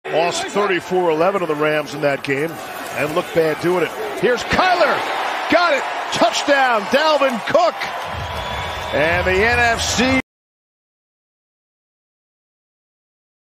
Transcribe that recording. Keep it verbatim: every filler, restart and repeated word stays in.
Lost thirty-four eleven to the Rams in that game and looked bad doing it. Here's Kyler. Got it. Touchdown, Dalvin Cook. And the N F C